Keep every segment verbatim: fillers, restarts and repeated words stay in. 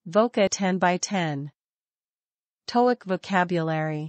Voca ten by ten. TOEIC vocabulary.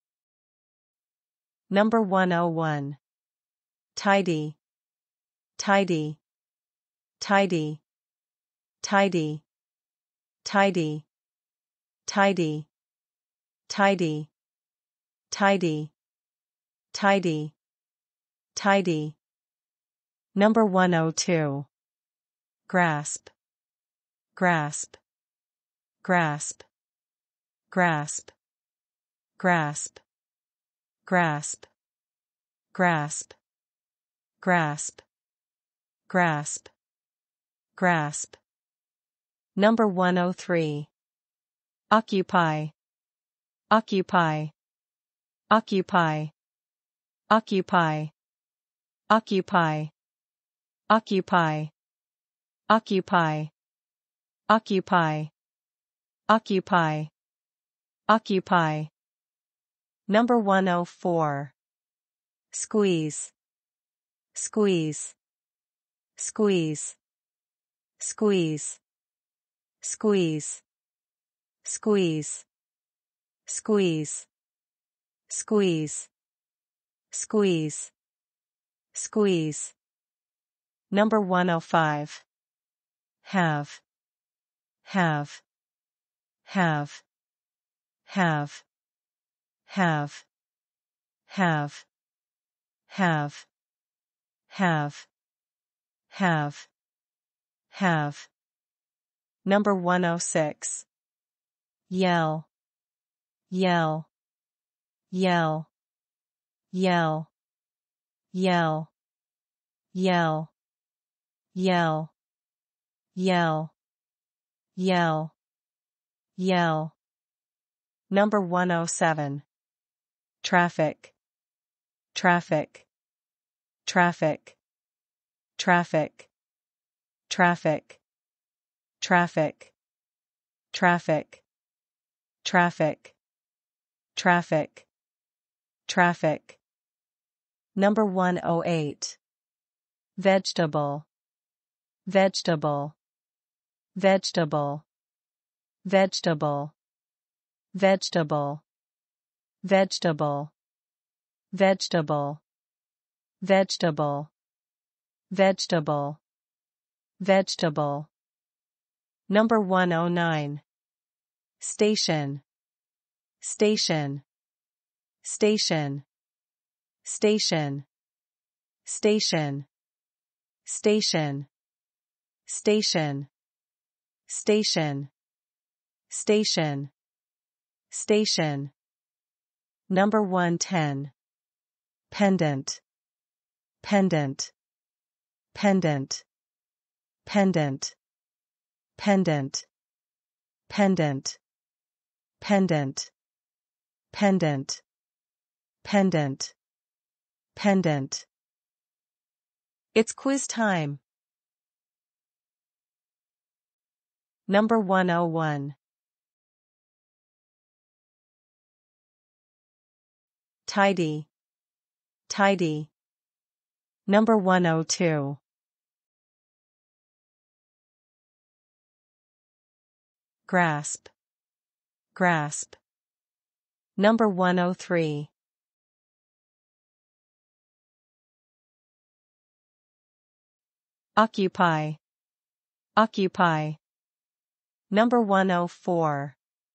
Number one oh one. Tidy. Tidy. Tidy. Tidy. Tidy. Tidy. Tidy. Tidy. Tidy. Tidy. Number one oh two. Grasp. Grasp. Grasp. Grasp. Grasp. Grasp. Grasp. Grasp. Grasp. Grasp. Number one oh three. Occupy. Occupy. Occupy. Occupy. Occupy. Occupy. Occupy. Occupy. Occupy. Occupy. Number one oh four. Squeeze. Squeeze. Squeeze. Squeeze. Squeeze. Squeeze. Squeeze. Squeeze. Squeeze. Squeeze. Number one oh five. Have. Have. Have. Have. Have. Have. Have. Have. Have. Have. Number one oh six. Yell. Yell. Yell. Yell. Yell. Yell. Yell. Yell. Yell. Yell. Number one oh seven. Traffic. Traffic. Traffic. Traffic. Traffic. Traffic. Traffic. Traffic. Traffic. Traffic. Number one oh eight. Vegetable. Vegetable. Vegetable. Vegetable. Vegetable. Vegetable. Vegetable. Vegetable. Vegetable. Vegetable. Number one oh nine. Station. Station. Station. Station. Station. Station. Station. Station. Station. Station. Number one ten. Pendant. Pendant. Pendant. Pendant. Pendant. Pendant. Pendant. Pendant. Pendant. Pendant. It's quiz time. Number one oh one. Tidy. Tidy. Number one oh two. Grasp. Grasp. Number one oh three. Occupy. Occupy. Number one oh four.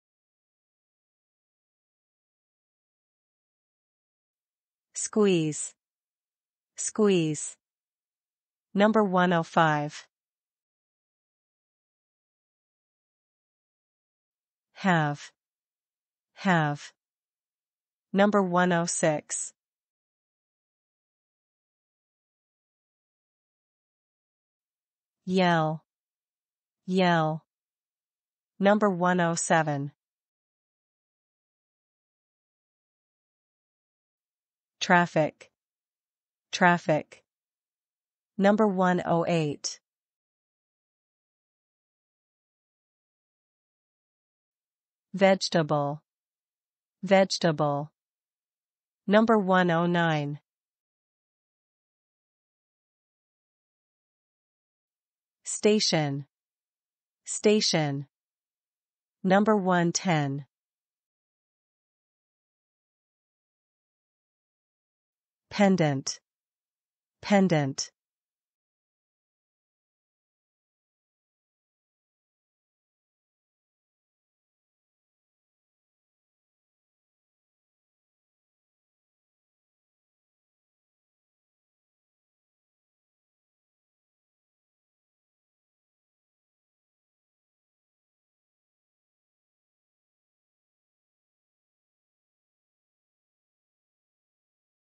Squeeze. Squeeze. Number one oh five. Have. Have. Number one oh six. Yell. Yell. Number one oh seven. Traffic. Traffic. Number one oh eight. Vegetable. Vegetable. Number one oh nine. Station. Station. Number one ten. Pendant. Pendant.